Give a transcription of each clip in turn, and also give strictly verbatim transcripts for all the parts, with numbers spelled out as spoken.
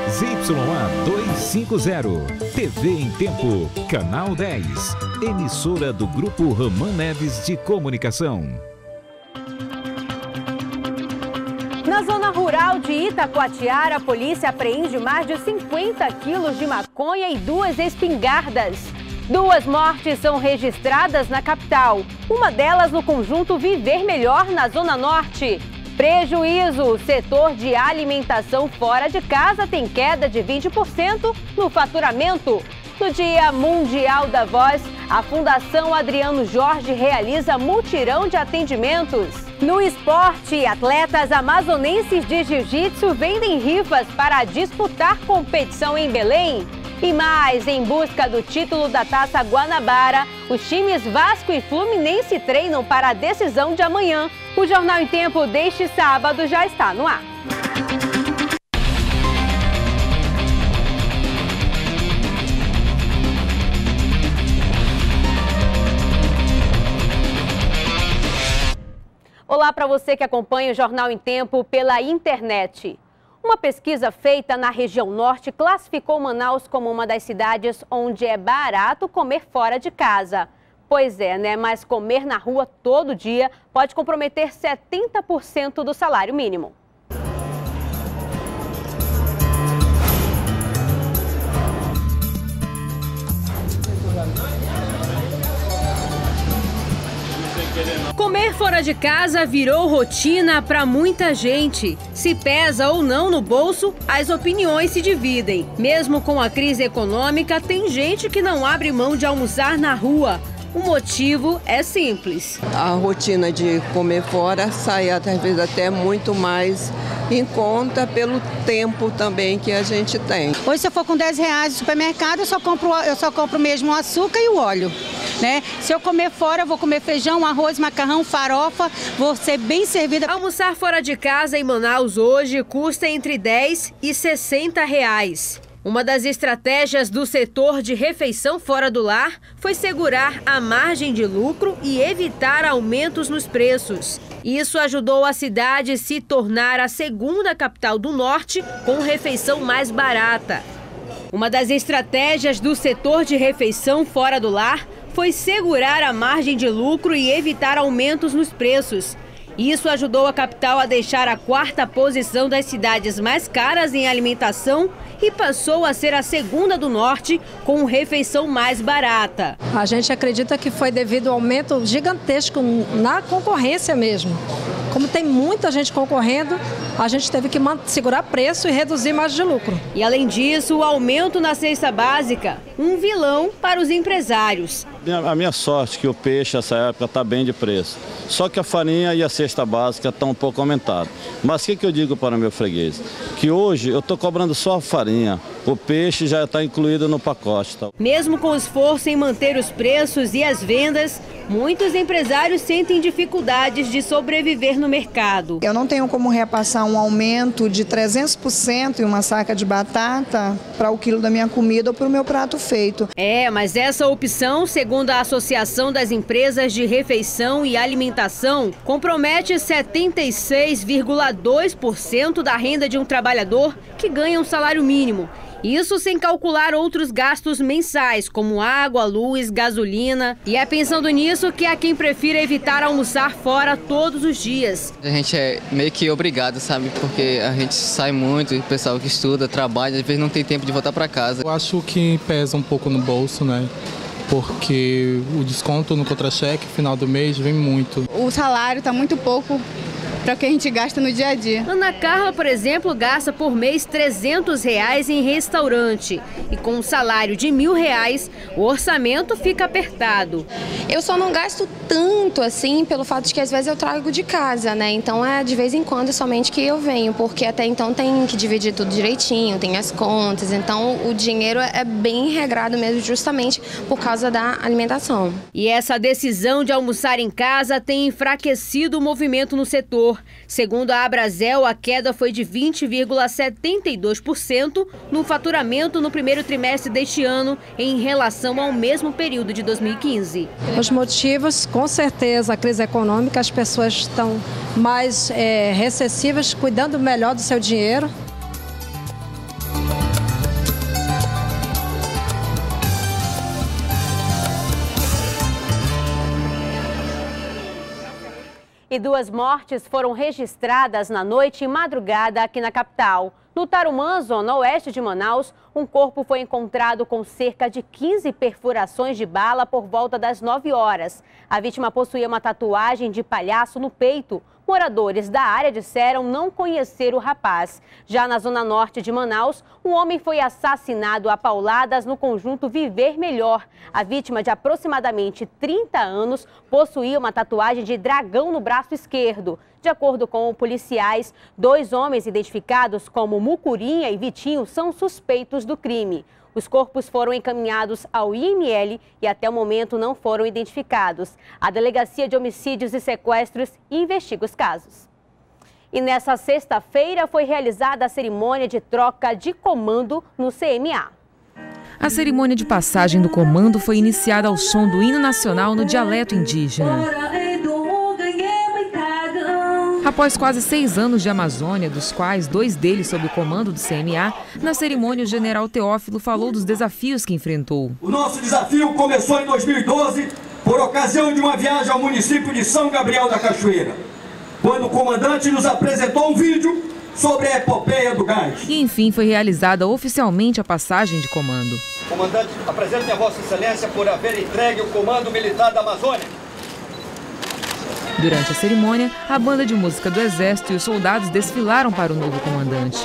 Z Y A duzentos e cinquenta, T V em Tempo, Canal dez, emissora do Grupo Ramã Neves de Comunicação. Na zona rural de Itacoatiara, a polícia apreende mais de cinquenta quilos de maconha e duas espingardas. Duas mortes são registradas na capital, uma delas no conjunto Viver Melhor, na Zona Norte. Prejuízo: o setor de alimentação fora de casa tem queda de vinte por cento no faturamento. No Dia Mundial da Voz, a Fundação Adriano Jorge realiza mutirão de atendimentos. No esporte, atletas amazonenses de jiu-jitsu vendem rifas para disputar competição em Belém. E mais, em busca do título da Taça Guanabara, os times Vasco e Fluminense treinam para a decisão de amanhã. O Jornal em Tempo deste sábado já está no ar. Olá para você que acompanha o Jornal em Tempo pela internet. Uma pesquisa feita na região norte classificou Manaus como uma das cidades onde é barato comer fora de casa. Pois é, né? Mas comer na rua todo dia pode comprometer setenta por cento do salário mínimo. Comer fora de casa virou rotina para muita gente. Se pesa ou não no bolso, as opiniões se dividem. Mesmo com a crise econômica, tem gente que não abre mão de almoçar na rua. O motivo é simples. A rotina de comer fora sai às vezes até muito mais em conta pelo tempo também que a gente tem. Hoje, se eu for com dez reais no supermercado, eu só compro, eu só compro mesmo o açúcar e o óleo. Né? Se eu comer fora, eu vou comer feijão, arroz, macarrão, farofa, vou ser bem servida. Almoçar fora de casa em Manaus hoje custa entre dez e sessenta reais. Uma das estratégias do setor de refeição fora do lar foi segurar a margem de lucro e evitar aumentos nos preços. Isso ajudou a cidade a se tornar a segunda capital do norte com refeição mais barata. Uma das estratégias do setor de refeição fora do lar foi segurar a margem de lucro e evitar aumentos nos preços. Isso ajudou a capital a deixar a quarta posição das cidades mais caras em alimentação e passou a ser a segunda do norte com refeição mais barata. A gente acredita que foi devido ao aumento gigantesco na concorrência mesmo. Como tem muita gente concorrendo, a gente teve que segurar preço e reduzir margem de lucro. E além disso, o aumento na cesta básica, um vilão para os empresários. A minha sorte é que o peixe nessa época está bem de preço. Só que a farinha e a cesta básica estão um pouco aumentadas. Mas o que, que eu digo para o meu freguês? Que hoje eu estou cobrando só a farinha, o peixe já está incluído no pacote. Tá? Mesmo com o esforço em manter os preços e as vendas, muitos empresários sentem dificuldades de sobreviver no mercado. Eu não tenho como repassar um aumento de trezentos por cento em uma saca de batata para o quilo da minha comida ou para o meu prato feito. É, mas essa opção, segundo a Associação das Empresas de Refeição e Alimentação, compromete setenta e seis vírgula dois por cento da renda de um trabalhador que ganha um salário mínimo. Isso sem calcular outros gastos mensais, como água, luz, gasolina. E é pensando nisso que há quem prefira evitar almoçar fora todos os dias. A gente é meio que obrigado, sabe? Porque a gente sai muito, o pessoal que estuda, trabalha, às vezes não tem tempo de voltar para casa. Eu acho que pesa um pouco no bolso, né? Porque o desconto no contra-cheque, final do mês, vem muito. O salário está muito pouco para o que a gente gasta no dia a dia. Ana Carla, por exemplo, gasta por mês trezentos reais em restaurante. E com um salário de mil reais, o orçamento fica apertado. Eu só não gasto tanto assim pelo fato de que às vezes eu trago de casa, né? Então é de vez em quando somente que eu venho, porque até então tem que dividir tudo direitinho, tem as contas. Então o dinheiro é bem regrado mesmo, justamente por causa da alimentação. E essa decisão de almoçar em casa tem enfraquecido o movimento no setor. Segundo a Abrazel, a queda foi de vinte vírgula setenta e dois por cento no faturamento no primeiro trimestre deste ano em relação ao mesmo período de dois mil e quinze. Os motivos, com certeza, a crise econômica, as pessoas estão mais é, recessivas, cuidando melhor do seu dinheiro. E duas mortes foram registradas na noite e madrugada aqui na capital. No Tarumã, zona oeste de Manaus, um corpo foi encontrado com cerca de quinze perfurações de bala por volta das nove horas. A vítima possuía uma tatuagem de palhaço no peito. Moradores da área disseram não conhecer o rapaz. Já na zona norte de Manaus, um homem foi assassinado a pauladas no conjunto Viver Melhor. A vítima, de aproximadamente trinta anos, possuía uma tatuagem de dragão no braço esquerdo. De acordo com policiais, dois homens identificados como Mucurinha e Vitinho são suspeitos do crime. Os corpos foram encaminhados ao I M L e até o momento não foram identificados. A Delegacia de Homicídios e Sequestros investiga os casos. E nessa sexta-feira foi realizada a cerimônia de troca de comando no C M A. A cerimônia de passagem do comando foi iniciada ao som do hino nacional no dialeto indígena. Após quase seis anos de Amazônia, dos quais dois deles sob o comando do C M A, na cerimônia o general Teófilo falou dos desafios que enfrentou. O nosso desafio começou em dois mil e doze, por ocasião de uma viagem ao município de São Gabriel da Cachoeira, quando o comandante nos apresentou um vídeo sobre a epopeia do gás. E enfim foi realizada oficialmente a passagem de comando. Comandante, apresente a Vossa Excelência por haver entregue o comando militar da Amazônia. Durante a cerimônia, a banda de música do Exército e os soldados desfilaram para o novo comandante.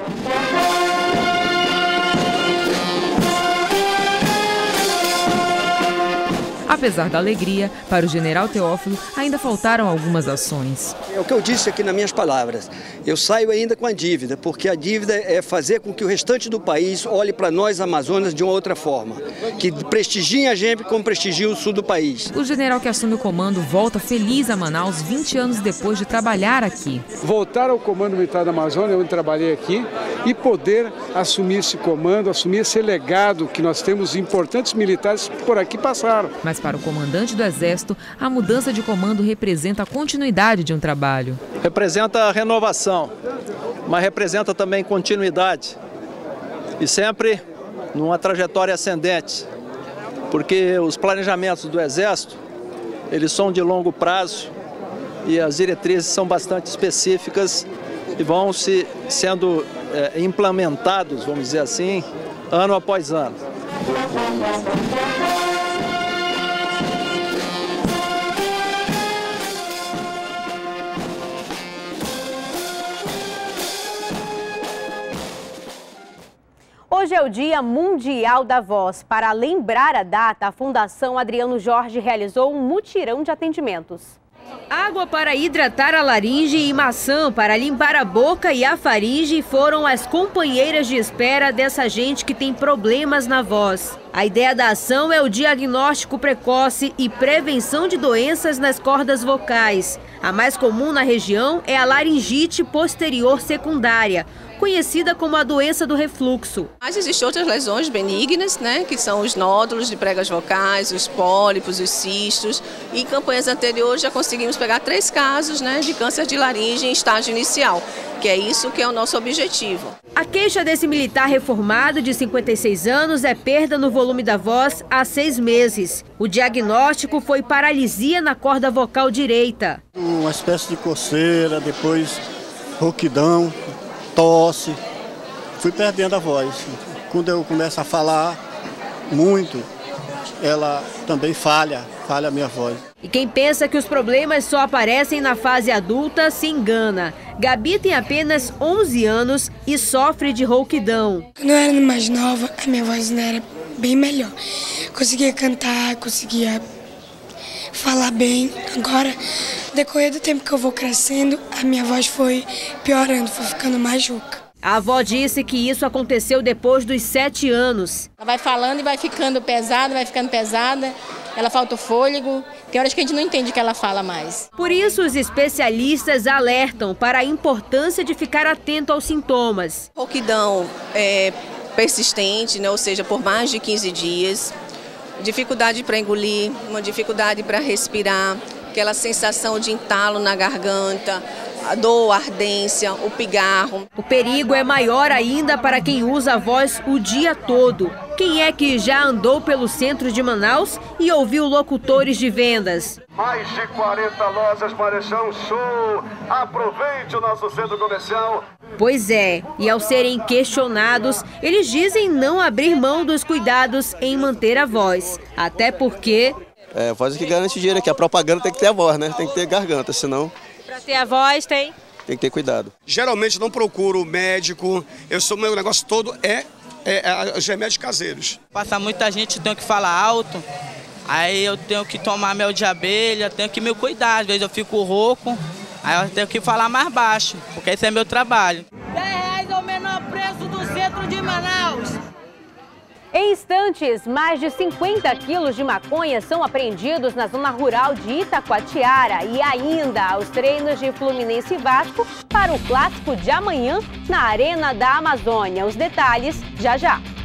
Apesar da alegria, para o general Teófilo, ainda faltaram algumas ações. É o que eu disse aqui nas minhas palavras. Eu saio ainda com a dívida, porque a dívida é fazer com que o restante do país olhe para nós, Amazonas, de uma outra forma. Que prestigiem a gente como prestigia o sul do país. O general que assume o comando volta feliz a Manaus vinte anos depois de trabalhar aqui. Voltar ao Comando Militar da Amazônia, onde trabalhei aqui, e poder assumir esse comando, assumir esse legado que nós temos importantes militares que por aqui passaram. Mas para o comandante do Exército, a mudança de comando representa a continuidade de um trabalho. Representa a renovação, mas representa também continuidade. E sempre numa trajetória ascendente, porque os planejamentos do Exército, eles são de longo prazo e as diretrizes são bastante específicas e vão se sendo é, implementados, vamos dizer assim, ano após ano. Hoje é o Dia Mundial da Voz. Para lembrar a data, a Fundação Adriano Jorge realizou um mutirão de atendimentos. Água para hidratar a laringe e maçã para limpar a boca e a faringe foram as companheiras de espera dessa gente que tem problemas na voz. A ideia da ação é o diagnóstico precoce e prevenção de doenças nas cordas vocais. A mais comum na região é a laringite posterior secundária, conhecida como a doença do refluxo. Mas existem outras lesões benignas, né, que são os nódulos de pregas vocais, os pólipos, os cistos. E em campanhas anteriores já conseguimos pegar três casos, né, de câncer de laringe em estágio inicial, que é isso que é o nosso objetivo. A queixa desse militar reformado de cinquenta e seis anos é perda no volume da voz há seis meses. O diagnóstico foi paralisia na corda vocal direita. Uma espécie de coceira, depois rouquidão, tosse, fui perdendo a voz. Quando eu começo a falar muito, ela também falha, falha a minha voz. E quem pensa que os problemas só aparecem na fase adulta se engana. Gabi tem apenas onze anos e sofre de rouquidão. Quando eu era mais nova, a minha voz era bem melhor. Conseguia cantar, conseguia falar bem. Agora, no decorrer do tempo que eu vou crescendo, a minha voz foi piorando, foi ficando mais rouca. A avó disse que isso aconteceu depois dos sete anos. Ela vai falando e vai ficando pesada, vai ficando pesada, ela falta o fôlego, tem horas que a gente não entende o que ela fala mais. Por isso, os especialistas alertam para a importância de ficar atento aos sintomas. Rouquidão é persistente, né, ou seja, por mais de quinze dias, dificuldade para engolir, uma dificuldade para respirar, aquela sensação de entalo na garganta, a dor, a ardência, o pigarro. O perigo é maior ainda para quem usa a voz o dia todo. Quem Quem é que já andou pelo centro de Manaus e ouviu locutores de vendas? Mais de quarenta lojas Marechão Show. Aproveite o nosso centro comercial. Pois é, e ao serem questionados, eles dizem não abrir mão dos cuidados em manter a voz. Até porque... É, a voz é que garante dinheiro aqui. A propaganda tem que ter a voz, né? Tem que ter garganta, senão... Para ter a voz tem... Tem que ter cuidado. Geralmente não procuro médico. Eu sou, meu negócio todo é, é, é os remédios caseiros. Passa muita gente, eu tenho que falar alto. Aí eu tenho que tomar mel de abelha, tenho que me cuidar. Às vezes eu fico rouco, aí eu tenho que falar mais baixo, porque esse é meu trabalho. dez reais é o menor preço do centro de Manaus. Em instantes, mais de cinquenta quilos de maconha são apreendidos na zona rural de Itacoatiara e ainda os treinos de Fluminense e Vasco para o clássico de amanhã na Arena da Amazônia. Os detalhes já já.